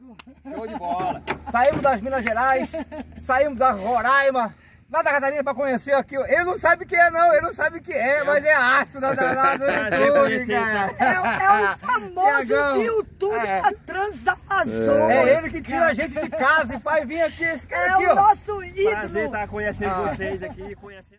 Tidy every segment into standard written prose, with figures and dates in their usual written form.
amigo. Show de bola. Saímos das Minas Gerais, saímos da Roraima, lá da Catarina para conhecer aqui. Ele não sabe o que é não, ele não sabe o que é, mas é astro da YouTube, cara. É o famoso Tiagão. YouTube da Transamazônica. É ele que tira a gente de casa e faz vir aqui, esse cara É aqui, o ó. nosso ídolo. Prazer estar conhecendo vocês aqui, conhecendo.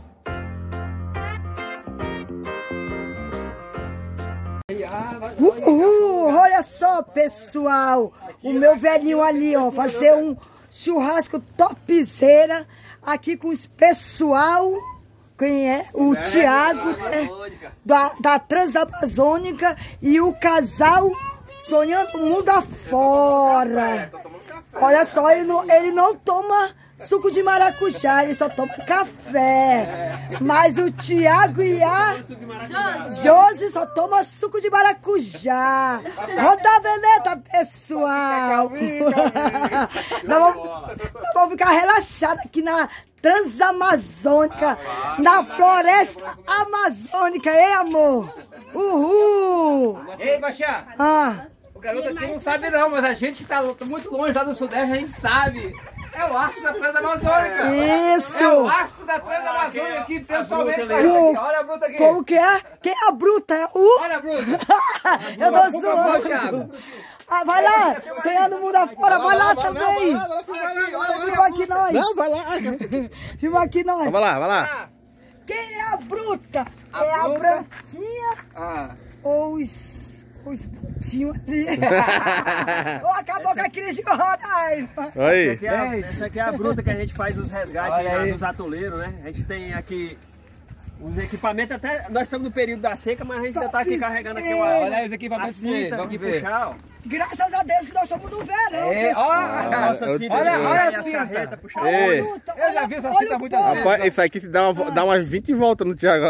Olha só, pessoal, o meu velhinho ali, ó, fazer um churrasco topzera aqui com os pessoal, quem é? O Thiago, né, da Transamazônica e o casal Sonhando o Mundo Afora. Olha só, ele não toma suco de maracujá, ele só toma café. Mas o Thiago e a Josi só toma suco de maracujá. Roda a veneta, pessoal. Nós vamos ficar relaxados aqui na Transamazônica, na floresta amazônica, hein, amor? Uhul! Ei, Baixá, o garoto aqui não sabe não, mas a gente que tá muito longe lá do Sudeste, a gente sabe. É o astro da Transamazônica. Isso! É o astro da Transamazônica aqui, pessoalmente. Olha a bruta aqui. Como que é? Quem é a bruta? É o... Olha a bruta. Eu tô Por favor, zoando. Thiago. Ah, vai lá, Sonhando o Mundo Afora, vai lá também. Filma aqui nós. Não, vai lá. Filma aqui nós. Vai lá, vai lá. Quem é a bruta? É a branquinha ou os brutinhos ali? Ou acabou com a crise de Roraima? Aí. Essa aqui é a bruta que a gente faz os resgates lá nos atoleiros, né? A gente tem aqui os equipamentos, até nós estamos no período da seca, mas a gente já tá aqui carregando aqui uma... Olha aí os equipamentos dele, cinta vamos aqui ver. puxar, ó. Graças a Deus que nós somos no verão. Nossa cinta, olha as assim, carretas puxar. Ei. Eu já vi essa cinta muitas vezes. Rapaz, isso aqui dá umas 20 voltas no Thiago.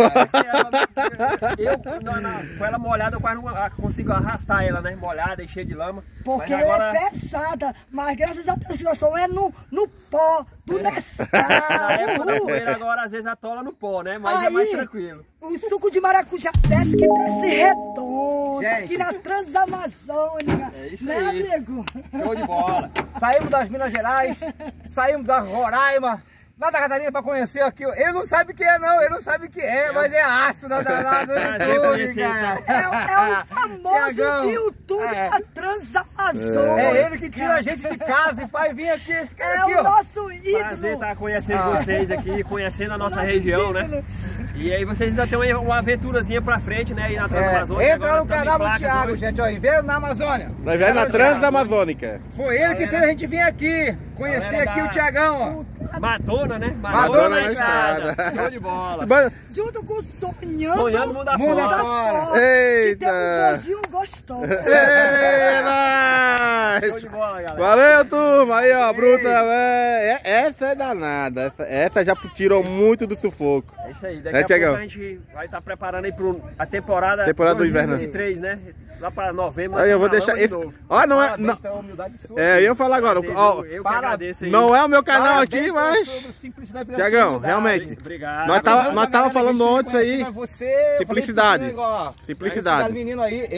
Com ela molhada, eu quase não consigo arrastar ela, né? Molhada e cheia de lama. Porque Mas agora... ela é pesada, mas graças a Deus que nós somos no pó, do Nescau. Na época da poeira, agora às vezes atola no pó, né? Mas é mais tranquilo. O suco de maracujá desce que desce redondo, Gente. aqui na Transamazônica. É isso né, aí. amigo? Show de bola. Saímos das Minas Gerais, saímos da Roraima, lá da Catarina para conhecer aqui. Ele não sabe o que é não, ele não sabe o que é, mas é astro da YouTube, cara. É o famoso Tiagão. YouTube da Transamazônica. É ele que tira a gente de casa e faz vir aqui, esse cara É aqui, o ó. nosso Prazer ídolo. estar conhecendo vocês aqui, conhecendo a nossa região, né? E aí vocês ainda tem uma aventurazinha pra frente, né? Aí na Transamazônica. Entra no canal do Thiago, gente, ó, Inverno na Amazônia. Nós viemos na Transamazônica. Foi ele que fez a gente vir aqui, conhecer aqui o Thiagão, ó. Madonna, né? Madonna na na estrada. Show de bola. Junto com Sonhando Sonhando Mundo o Mundo Afora. Afora. Que Eita. tem um beijinho gostoso. Show de bola, galera. Valeu, turma. Aí, ó, bruta. Essa é danada. Essa já tirou muito do sufoco. É isso aí. Daqui a Tiagão? pouco a gente vai estar preparando aí para a temporada Do inverno. 2023, né? Lá para novembro. Aí eu vou deixar esse. Ó, não é. Parabéns pela humildade sua. Eu ia falar agora. Ó, Eu que agradeço aí. não é o meu canal Parabéns aqui, pela mas. sua simplicidade, pela Tiagão, sua humildade. realmente. Obrigado. Nós tava falando ontem aí. Simplicidade. Simplicidade. Esse menino aí,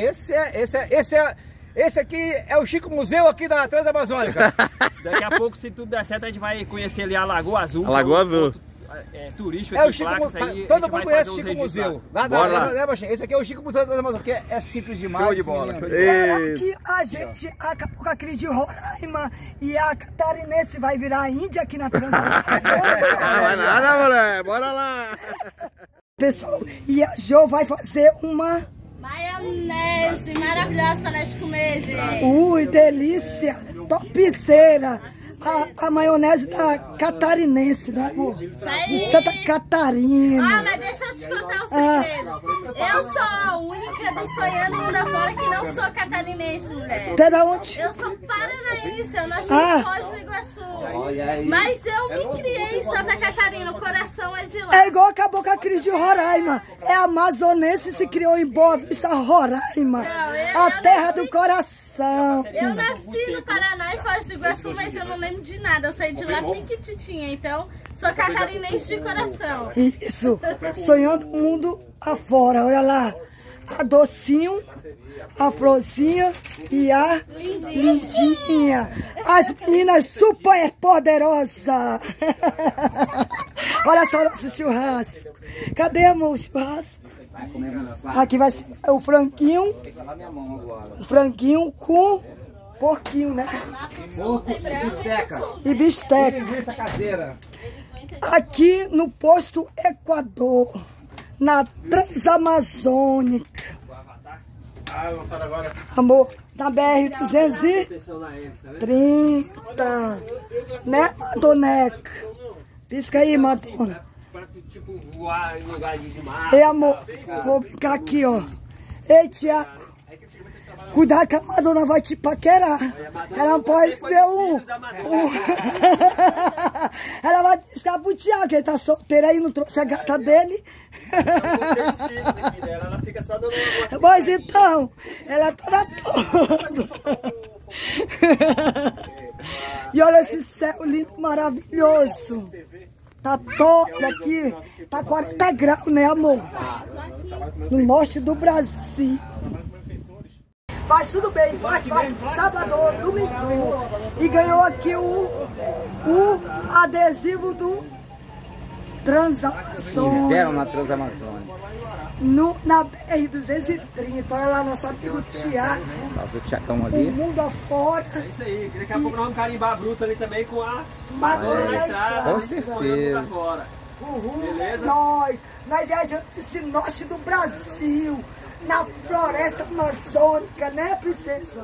esse aqui é o Chico Museu aqui da Transamazônica. Daqui a pouco, se tudo der certo, a gente vai conhecer ali a Lagoa Azul. A Lagoa Azul. Turístico É o aqui, Chico placas Museu. aí, Todo a gente mundo vai conhece o fazer uns Chico registros Museu. Bora lá. Né, Baixinho? Esse aqui é o Chico Museu da Transamazônica, que é simples demais. Show de esse bola. menino. Será Ei. que a gente acabou com a crise de Roraima e a catarinense vai virar índia aqui na Transamazônica? Não vai nada, mulher. Bora lá. Pessoal, e a Jo vai fazer uma... Maionese maravilhosa para nós comer, gente. Ui, delícia! Topzera! A maionese da catarinense, né, amor? Isso aí. De Santa Catarina. Ah, mas deixa eu te contar um segredo. Eu sou a única do Sonhando Mundo Afora que não sou catarinense, mulher. Até da onde? Eu sou paranaense, eu nasci em Foz do Iguaçu. Mas eu me criei em Santa Catarina, o coração é de lá. É igual acabou com a crise de Roraima. É amazonense, se criou em Boa Vista, Roraima. A terra do coração. Eu nasci no Paraná e Foz do Iguaçu, mas eu não lembro de nada. Eu saí de lá piquititinha, então sou catarinense de coração. Isso, sonhando o mundo afora, olha lá. a Docinho, a Florzinha e a Lindinha. As meninas super poderosas. Olha só nosso churrasco. Cadê, amor, o churrasco? Aqui vai ser o franguinho. O franguinho com porquinho, né? Porco e bisteca. E bisteca. Linguiça caseira. Aqui no posto Equador, na Transamazônica. Amor, na BR-230, né, Madoneca? Pisca aí, Madonna. Tipo, voar em lugar de mar. Ei, amor, vou brincar aqui, ó. Ei, Tiago, cuidado que a Madonna vai te paquerar. Ela não pode ver Ela vai piscar pro Tiago, que ele tá solteiro aí, não trouxe a gata dele. Ela fica só dando uma... Mas então, ela tá toda. E olha esse céu lindo, maravilhoso. Tá todo aqui, tá 40 graus, né, amor? No norte do Brasil. Mas tudo bem, faz parte de sábado, domingo. E ganhou aqui o adesivo do Transamazônica. Inverno na Transamazônica. Na BR-230, olha lá nosso amigo Tiago. Tá o Tiacão ali. O mundo afora. É isso aí, daqui a pouco nós vamos carimbar a bruta ali também com a Madonna na estrada. Com certeza. Uhul, Beleza? nós viajamos esse norte do Brasil, na floresta amazônica, né, princesa?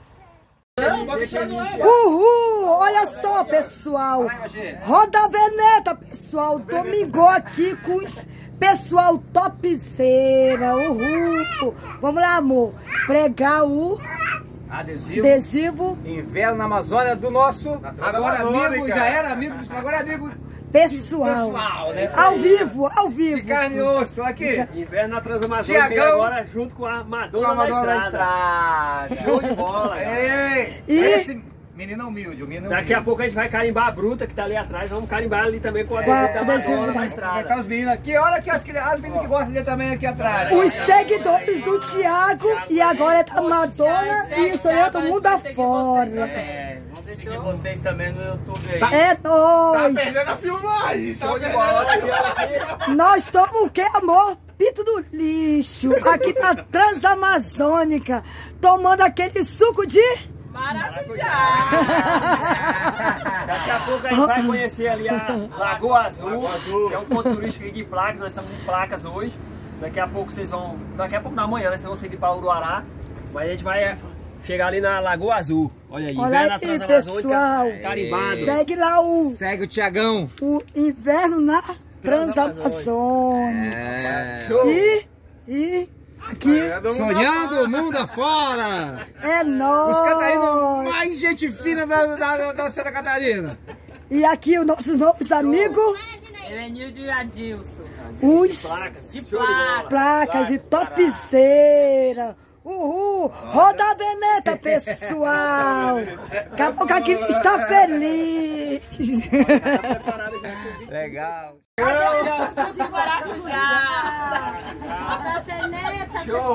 Uhul, olha só, pessoal. Roda a veneta, pessoal. Domingo aqui com os pessoal topzera. Uhul. Vamos lá, amor. Pregar o adesivo. Inverno na Amazônia do nosso agora amigo, já era amigo, agora é amigo pessoal, né? Ao vivo. De carne e osso, aqui. Inverno na Transamazônica e agora junto com a Madonna na estrada. Show de bola, Ei, e esse menino humilde, Daqui a pouco a gente vai carimbar a bruta que tá ali atrás, vamos carimbar ali também com a adesivo da Madonna da na Vai estrada. estar os meninos aqui, olha que as meninas que gostam dele também aqui atrás. os seguidores do Tiago e agora é da Madonna e o sonho do mundo afora. Vamos seguir vocês também no YouTube aí. É nóis. Perdendo a filmagem. Show de bola, Nós tomamos o que, amor? Pito do lixo. Aqui na Transamazônica. Tomando aquele suco de... Maracujá! Daqui a pouco a gente vai conhecer ali a Lagoa Azul, que é um ponto turístico aqui de placas, nós estamos em placas hoje. Daqui a pouco vocês vão, daqui a pouco na manhã, vocês vão seguir para Uruará, mas a gente vai chegar ali na Lagoa Azul. Olha aí, Olha inverno na aí, Transamazônica, pessoal. carimbado. Segue lá Segue o Tiagão. o inverno na Transamazônica. E aqui Sonhando o mundo afora. é nóis. Os catarinos mais gente fina da Santa Catarina. E aqui os nossos novos amigos, Elenildo e Adilson. os Placas, De show de bola. placas de topzera. Uhul! Roda a veneta, pessoal! Daqui a pouco aqui está feliz! Legal. De maracujá. Da veneta, pessoal.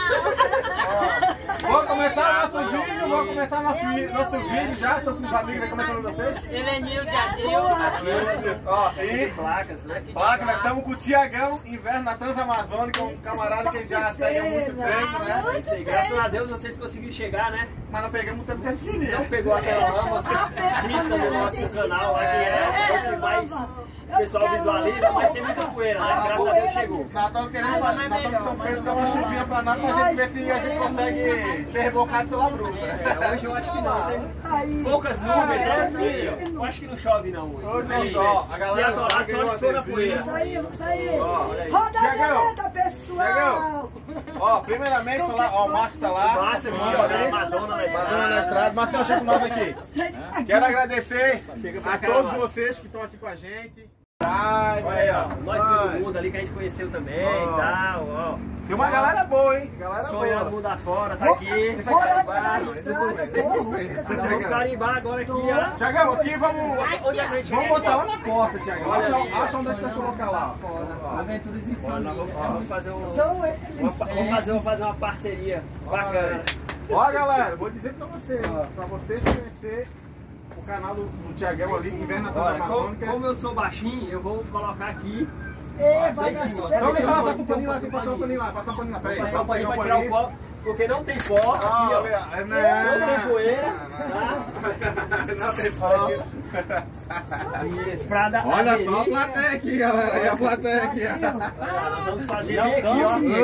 Vamos começar o nosso vídeo, nosso vídeo já. Tô com os amigos aí, como é que é o nome de vocês? Elenildo e Adilson. Ó, e Placas, né? placa, nós estamos com o Tiagão, inverno na Transamazônica, um camarada que a gente já segue há muito tempo, né? É isso aí, graças a Deus vocês conseguiram chegar, né? Mas não pegamos o tempo que a gente queria. Não pegou aquela lama vista do nosso canal lá, que é o que mais o pessoal visualiza, mas tem muita poeira, né? Graças a Deus chegou. Nós estamos querendo fazer, nós estamos em São Pedro, dar uma chuvinha pra nós, pra gente ver se a gente consegue ser rebocado pela bruta. Hoje eu acho que não, tem Aí, poucas nuvens, né? Eu acho que não chove não hoje. Hoje não chove. A galera se atorar, só se for na poeira. isso aí, isso aí! Olha aí. Roda a Tiagão. veneta, pessoal! Ó, primeiramente, ó, o Márcio tá lá. Márcio aqui, ó, né? Madonna na Madonna na estrada. Márcio, chega com nós aqui. Quero agradecer a todos vocês que estão aqui com a gente. Olha aí, ó. Nós todo mundo ali que a gente conheceu também e tal, ó. Tem uma galera boa, hein? Galera Sonhando mundo afora, tá aqui. Fora da estrada, Nós vamos carimbar agora aqui, ó. Tiagão, aqui vamos. Onde é que a gente Vamos botar lá na porta, Tiagão. Acha onde é que você vai colocar lá. Aventuras e Vamos fazer são eles. vamos fazer uma parceria bacana. Ó, galera, vou dizer pra vocês, pra vocês conhecerem o canal do Tiagão ali, Inverno na Transamazônica. Como eu sou baixinho, eu vou colocar aqui. Vai dar Então vem lá, passa um paninho lá, passa um paninho lá, passa um paninho lá. Peraí, Passar o paninho pra tirar o pó, porque não tem pó aqui, ó. Não tem poeira, tá? Não tem pó. Isso, pra dar. Olha só a plateia aqui, galera. Aí a plateia aqui, Nós vamos fazer bem aqui,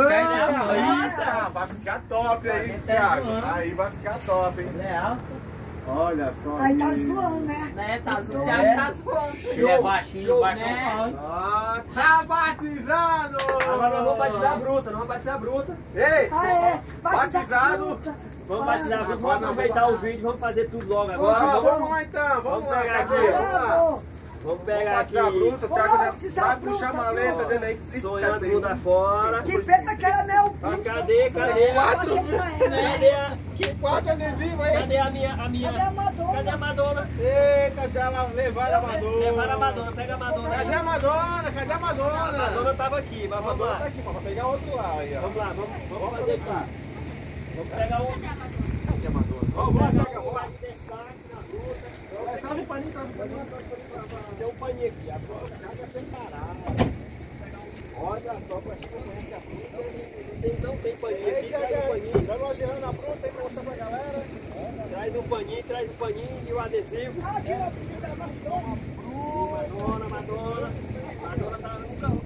ó. Vai ficar top aí, Thiago. Aí vai ficar top, hein? Olha só. Aí tá zoando, né? Tá zoando. Já tá zoando. Ele é baixinho, né? Tá batizado! Agora nós vamos batizar a bruta, nós vamos batizar a bruta. Ei! Ah, é? Batizado! Vamos batizar a bruta, vamos aproveitar o vídeo, vamos fazer tudo logo agora. Vamos lá então, vamos lá, pegar cadê? aqui. Vamos lá. Vamos pegar aqui. Batizar a bruta, o Thiago Vamos já lá, vai puxar a maleta dele aí. Sonhando mundo afora. Que pena que ela não é o Ah, bruto. cadê? Que quatro adesivos aí? Cadê a minha? Cadê a Madonna? Cadê a Madonna? Eita, já levaram a Madonna. Levaram a Madonna, pega a Madonna. Cadê a Madonna? Cadê a Madonna? A Madonna tava aqui, mas A vamos Madonna lá. tá aqui, mas vai pegar outro lá aí, ó. Vamos lá, vamos fazer aqui. Vamos pegar um. Cadê a Madonna? Vamos lá, Thiago, vamos lá. Traz um paninho, tem um paninho aqui. Agora já é separado. Olha só, pra gente conhecer a fruta. Não tem paninho aqui, traz um paninho. Dando uma girando na fruta aí pra mostrar pra galera. Traz um paninho e o adesivo. Ah, que ela precisa da Madonna. Madonna. Madonna tá nunca.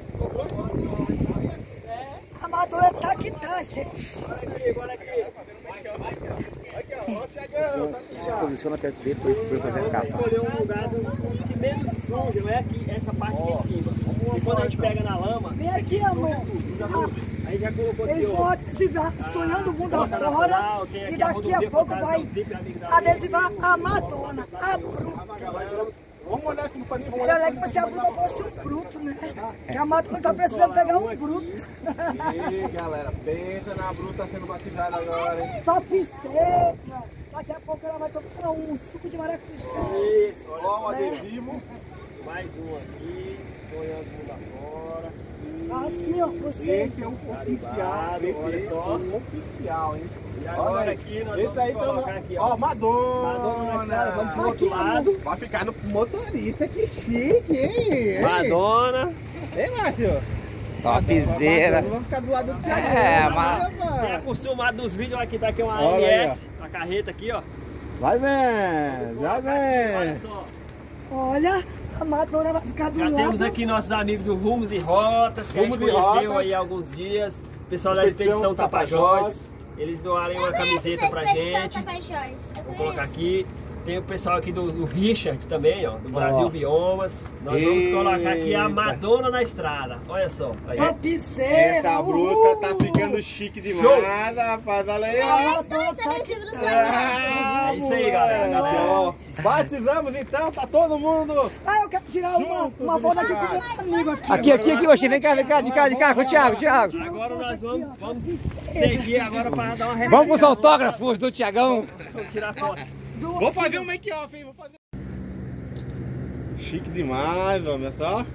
A Madonna tá que tá, gente. Olha aqui. Aqui, ó, Thiagão. Se posiciona perto dele pra fazer a Vamos caça. escolher um lugar que menos suja, é aqui, essa parte aqui em cima. E quando a gente pega na lama, Vem aqui, amor. aí já colocou aqui, Eles vão ó. adesivar sonhando o mundo afora e daqui a pouco vai adesivar a Madonna, a bruta. Vamos olhar aqui no paninho, vamos Já olhar. é que se a bruta fosse um bruto, né? Que a Madonna tá precisando pegar um bruto. Ih, galera, pensa na bruta sendo batizada agora, hein? Top seca. Daqui a pouco ela vai tomar um suco de maracujá. Isso, olha Ó, o só. adesivo. Mais um aqui, sonhando o mundo afora. Assim, ó, você. Esse é um oficial. Carimbado, olha Esse é só. um oficial, hein? E Olha agora aí. aqui nós Esse vamos aí colocar tá. aqui, Ó, Madonna. Madonna na estrada, vamos pro outro Aqui, lado. Vai ficar no motorista, que chique, hein? Madonna. Ei, Márcio? Topzera. Vamos ficar do lado do Thiago. É, não, mas- Quem é acostumado dos vídeos aqui, tá aqui uma Olha aí, AMS, a carreta aqui, ó. Vai vendo, vai Olha vendo. só. Olha, a Madonna vai ficar do Já lado. temos aqui nossos amigos do Rumos e Rotas, que Rumos a e gente conheceu Rotas. aí há alguns dias. O pessoal da Expedição Expedição Tapajós. Tapajós. Eles doaram uma camiseta pra gente. Vou colocar aqui. Tem o pessoal aqui do Richard também, ó, do Brasil Biomas. Nós vamos colocar aqui a Eita. Madonna na estrada. Olha só. Aí. Topzera. Essa bruta tá ficando chique demais, rapaz. Olha aí, ó. A Madonna tá que tá. É isso aí, galera. Ó, batizamos então, tá todo mundo. Ah, eu quero tirar uma foto aqui com o meu amigo aqui. Aqui, oxi, vem cá, de cá com o Thiago. Agora nós vamos seguir agora para dar uma Vamos pros autógrafos do Thiagão. Vamos tirar foto. Vou fazer um make-off, hein? Vou fazer. Chique demais, olha só.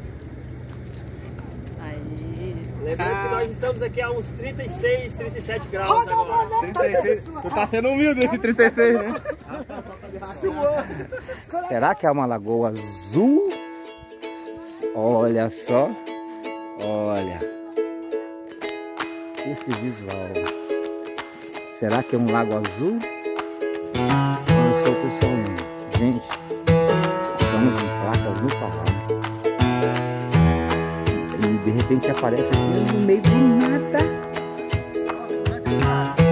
Lembrando que nós estamos aqui a uns 36, 37 graus Roda a agora. maneta, 36. Tu tá sendo humilde esse 36, né? Será que é uma lagoa azul? Olha só. Olha. Esse visual. Será que é um lago azul? Olha só, pessoal. Gente, estamos em placas no Pará. E de repente aparece aqui no meio do nada.